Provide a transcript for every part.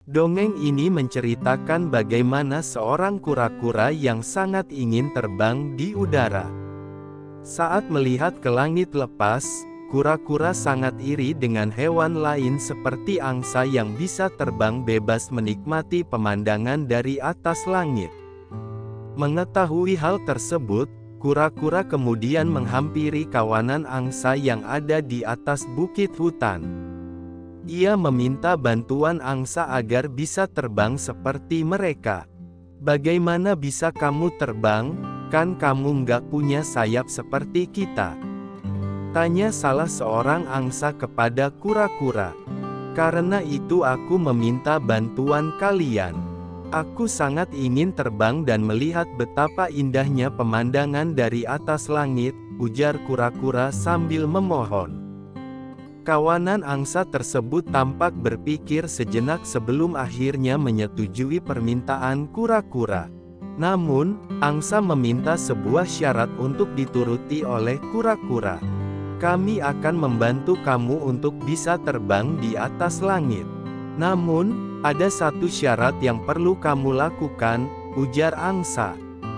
Dongeng ini menceritakan bagaimana seorang kura-kura yang sangat ingin terbang di udara. Saat melihat ke langit lepas, kura-kura sangat iri dengan hewan lain seperti angsa yang bisa terbang bebas menikmati pemandangan dari atas langit. Mengetahui hal tersebut, kura-kura kemudian menghampiri kawanan angsa yang ada di atas bukit hutan. Ia meminta bantuan angsa agar bisa terbang seperti mereka. "Bagaimana bisa kamu terbang? Kan kamu nggak punya sayap seperti kita?" tanya salah seorang angsa kepada kura-kura. "Karena itu aku meminta bantuan kalian. Aku sangat ingin terbang dan melihat betapa indahnya pemandangan dari atas langit," ujar kura-kura sambil memohon. Kawanan angsa tersebut tampak berpikir sejenak sebelum akhirnya menyetujui permintaan kura-kura. Namun, angsa meminta sebuah syarat untuk dituruti oleh kura-kura. "Kami akan membantu kamu untuk bisa terbang di atas langit. Namun, ada satu syarat yang perlu kamu lakukan," ujar angsa.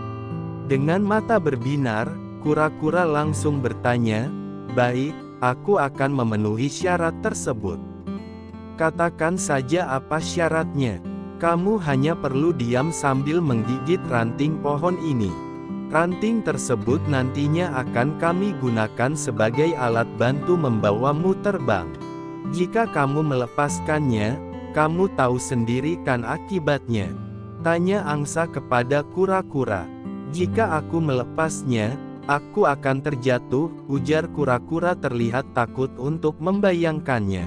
Dengan mata berbinar, kura-kura langsung bertanya, "Baik, aku akan memenuhi syarat tersebut. Katakan saja apa syaratnya." "Kamu hanya perlu diam sambil menggigit ranting pohon ini. Ranting tersebut nantinya akan kami gunakan sebagai alat bantu membawamu terbang. Jika kamu melepaskannya, kamu tahu sendiri kan akibatnya," tanya angsa kepada kura-kura. "Jika aku melepasnya, aku akan terjatuh," ujar kura-kura terlihat takut untuk membayangkannya.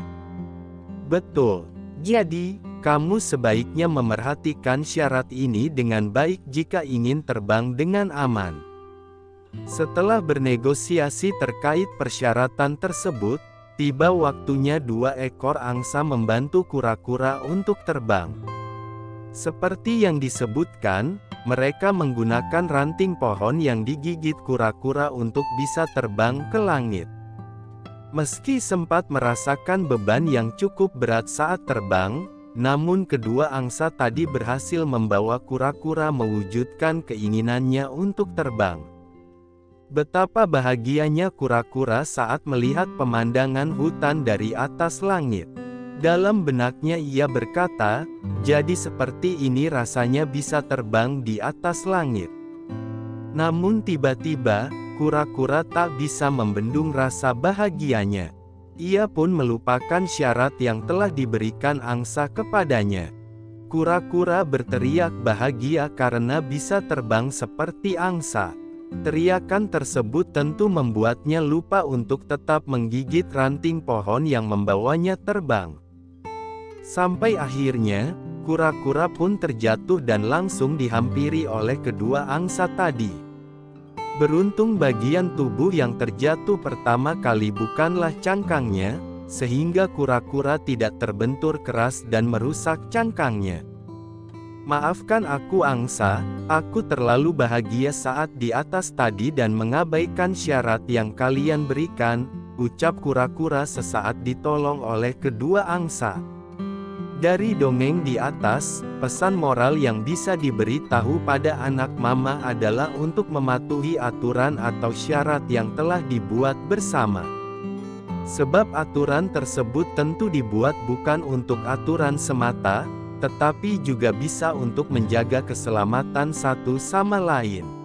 "Betul. Jadi, kamu sebaiknya memerhatikan syarat ini dengan baik jika ingin terbang dengan aman." Setelah bernegosiasi terkait persyaratan tersebut, tiba waktunya dua ekor angsa membantu kura-kura untuk terbang. Seperti yang disebutkan, mereka menggunakan ranting pohon yang digigit kura-kura untuk bisa terbang ke langit. Meski sempat merasakan beban yang cukup berat saat terbang, namun kedua angsa tadi berhasil membawa kura-kura mewujudkan keinginannya untuk terbang. Betapa bahagianya kura-kura saat melihat pemandangan hutan dari atas langit. Dalam benaknya ia berkata, "Jadi seperti ini rasanya bisa terbang di atas langit." Namun tiba-tiba, kura-kura tak bisa membendung rasa bahagianya. Ia pun melupakan syarat yang telah diberikan angsa kepadanya. Kura-kura berteriak bahagia karena bisa terbang seperti angsa. Teriakan tersebut tentu membuatnya lupa untuk tetap menggigit ranting pohon yang membawanya terbang. Sampai akhirnya, kura-kura pun terjatuh dan langsung dihampiri oleh kedua angsa tadi. Beruntung bagian tubuh yang terjatuh pertama kali bukanlah cangkangnya, sehingga kura-kura tidak terbentur keras dan merusak cangkangnya. "Maafkan aku angsa, aku terlalu bahagia saat di atas tadi dan mengabaikan syarat yang kalian berikan," ucap kura-kura sesaat ditolong oleh kedua angsa. Dari dongeng di atas, pesan moral yang bisa diberitahu pada anak mama adalah untuk mematuhi aturan atau syarat yang telah dibuat bersama. Sebab aturan tersebut tentu dibuat bukan untuk aturan semata, tetapi juga bisa untuk menjaga keselamatan satu sama lain.